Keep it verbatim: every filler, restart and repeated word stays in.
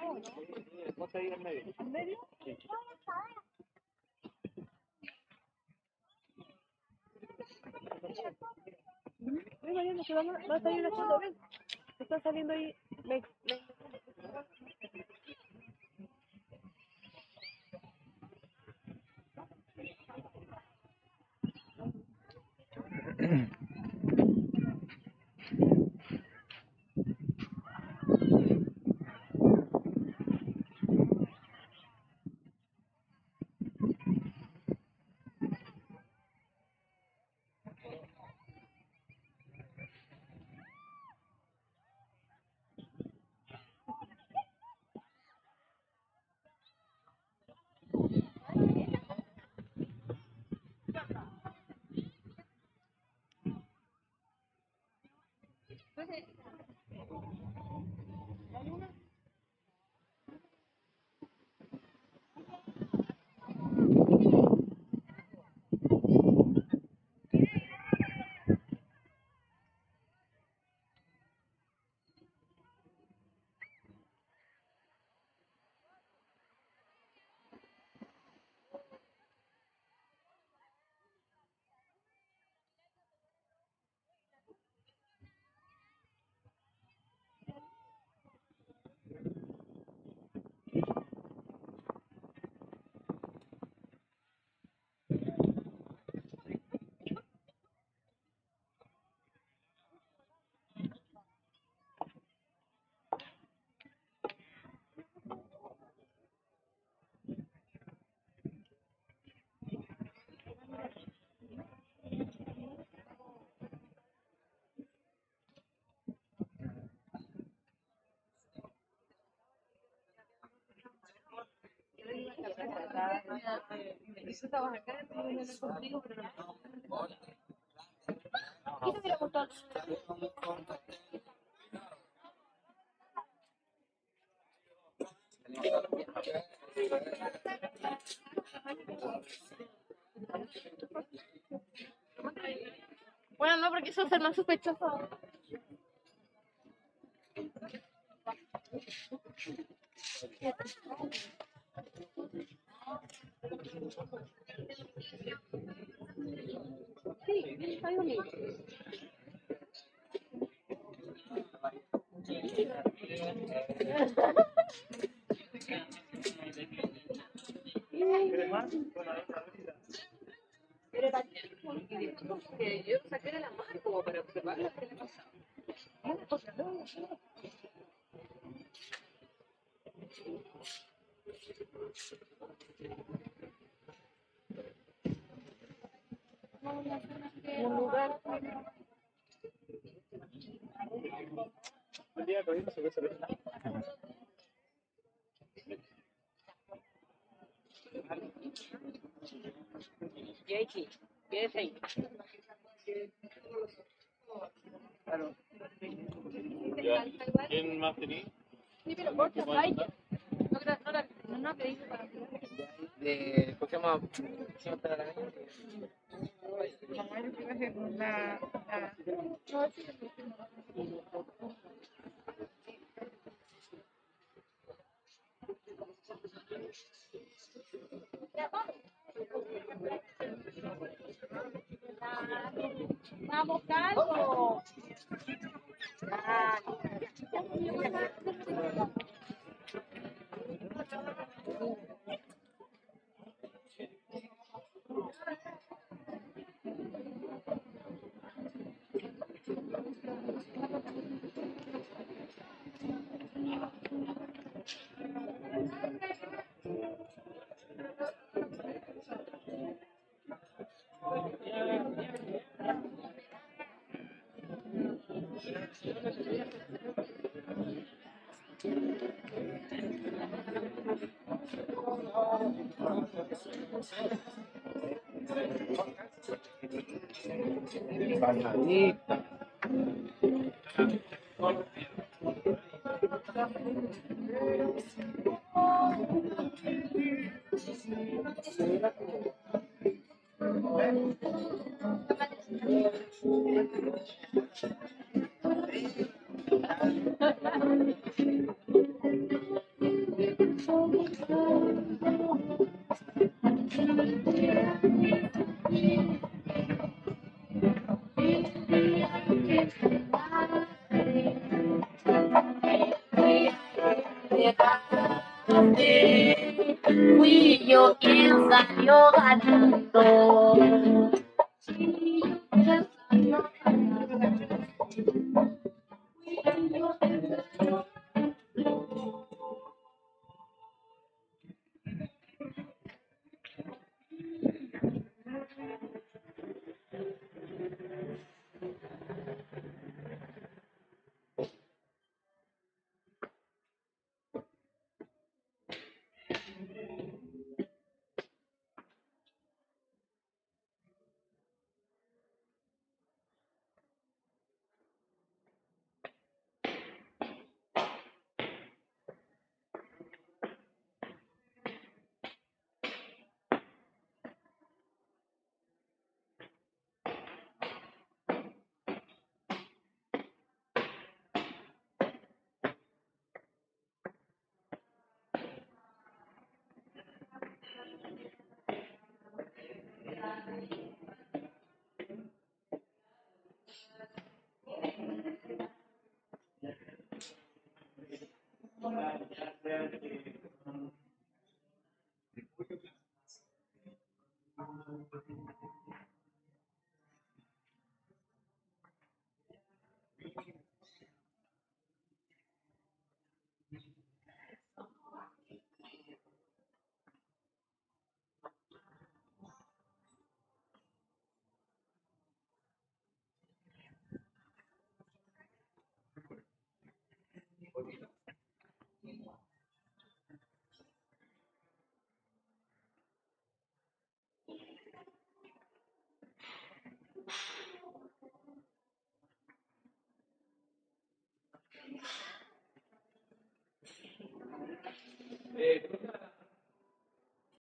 Ponte ahí en medio. ¿En medio? Sí. Ven, Mariana, que van a, va a salir una foto, ven. Está saliendo ahí. Ven, ven. Bueno, no, porque eso es el más sospechoso. Sí, hay un niño. ¿Quieres más? Bueno, otra vez. Pero también que yo saqué de la mano como para observar lo que le pasaba. Un lugar. El día que hoy no se ve cerveza. Jake, ¿qué es ahí? Claro. ¿Quién más tenía? Sí, pero corta, hay. No, gra- no, la- no, no pedí para De Pokémon. ¿Cómo está la araña? mamá, yo quiero hacer una. Vamos, calmo. Bananita. Qui io io ganando. Eh,